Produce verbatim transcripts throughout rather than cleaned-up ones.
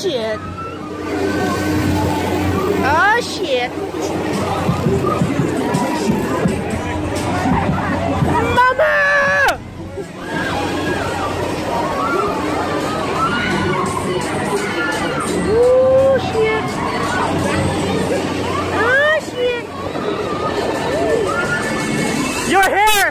shit. Oh shit. Mama! Oh shit. Oh shit. Your hair!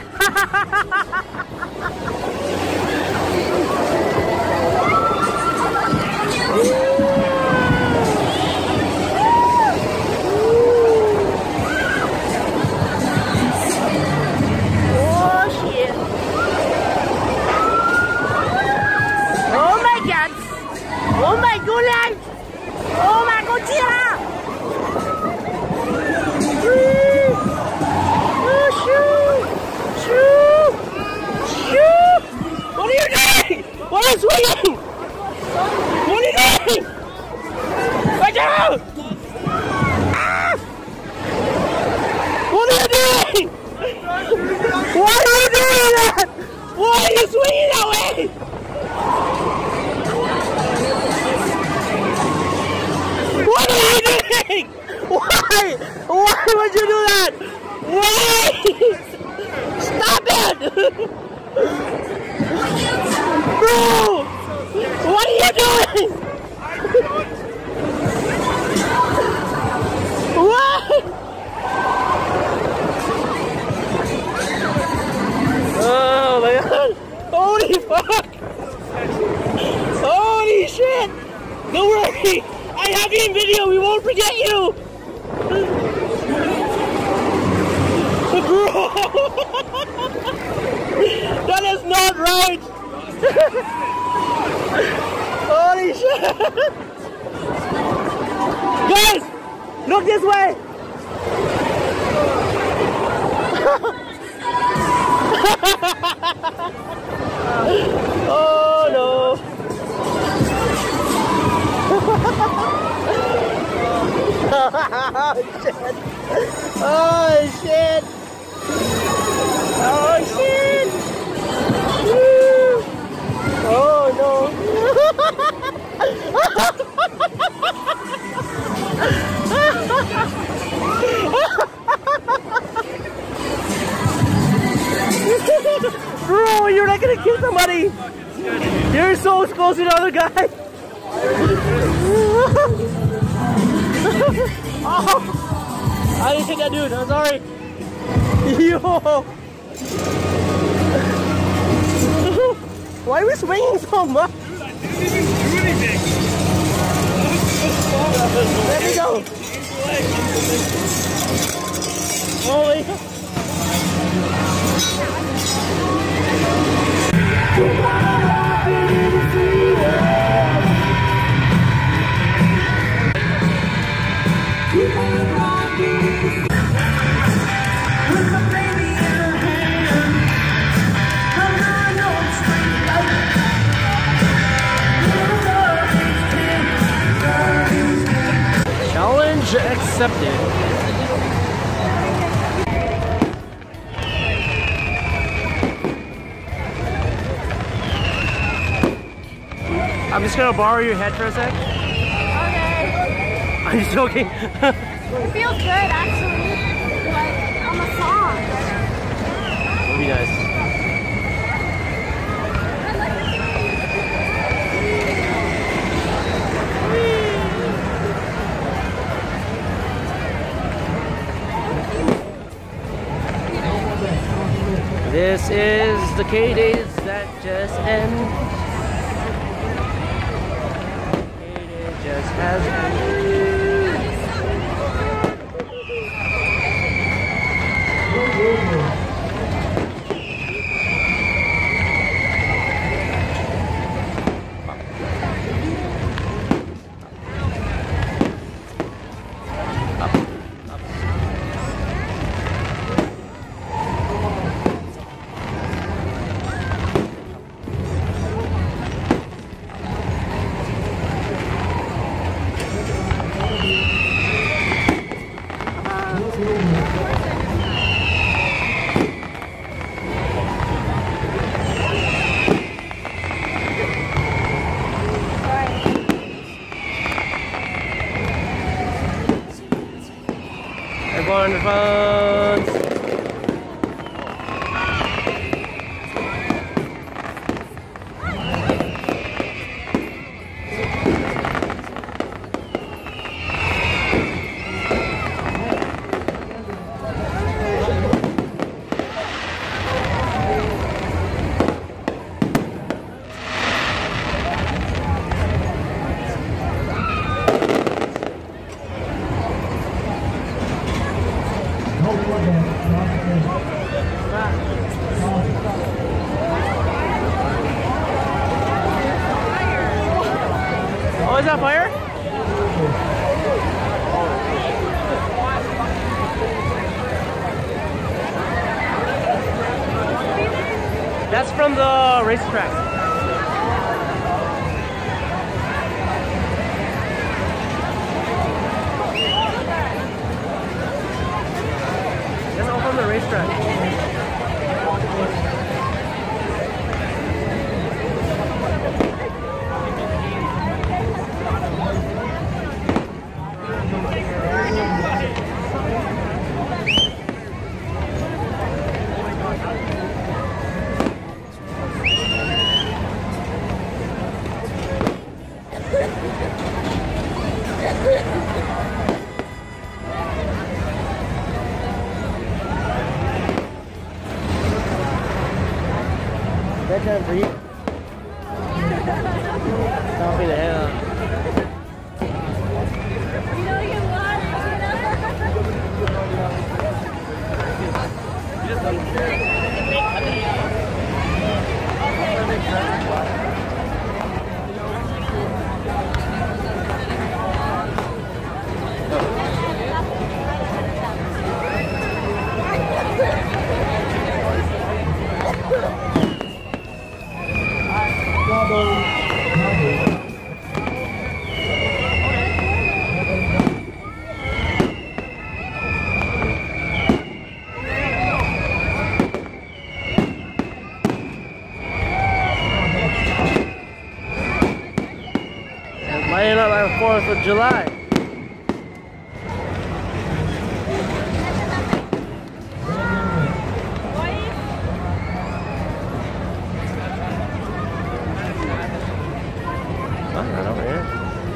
Oh my goodness! Oh my Godzilla! Oh shoot! Shoot! Shoot! What are you doing? What are you swinging? What are you doing? Watch out! Ah! What are you doing? Why are you doing that? Why are you swinging that way? What are you doing? Why? Why would you do that? Why? Stop it! Bro! What are you doing? What? Oh my god! Holy fuck! Holy shit! Don't worry! I have you in video, we won't forget you! Bro! That is not right! Holy shit! Guys! Look this way! Oh no! Oh shit! Oh shit! Oh shit! Woo. Oh no! Bro, you're not gonna kill somebody! You're so close to the other guy! Oh, I didn't hit that dude, I'm sorry. Yo! Why are we swinging so much? Dude, I didn't even do anything. Let me go. Oh my god. Challenge accepted. I'm just gonna borrow your head for a sec. Okay. I'm just joking. It feels good actually. Like on the song. That'll be nice. This is the K-Days that just end. K-Day just has ended. on your phones. Oh, is that fire? That's from the racetrack. That's all from the racetrack. Bedtime for you. Coffee the hell. You know you want Lighting up our fourth of July. Oh, right over here.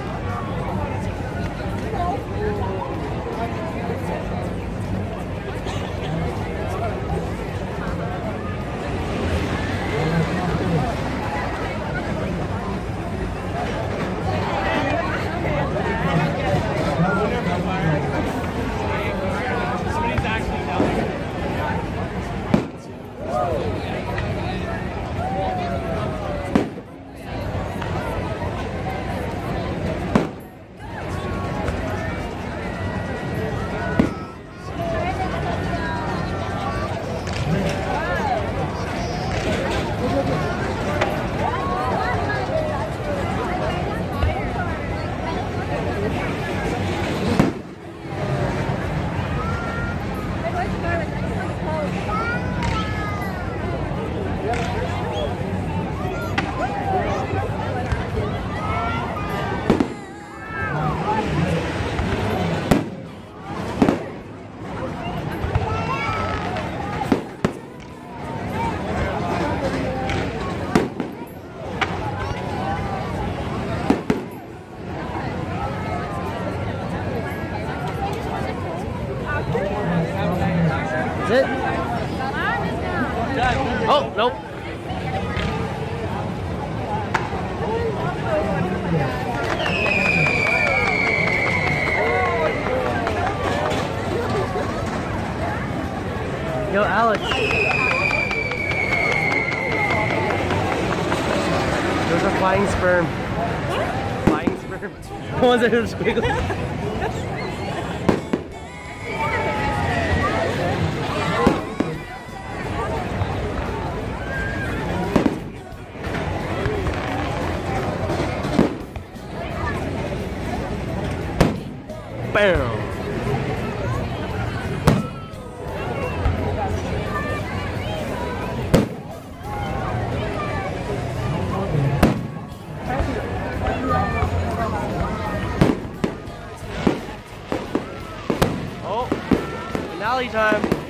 Is it? Oh, nope. Yo, Alex. There's a flying sperm. Flying sperm. The ones that are squiggly. Bam! Oh! Finale time.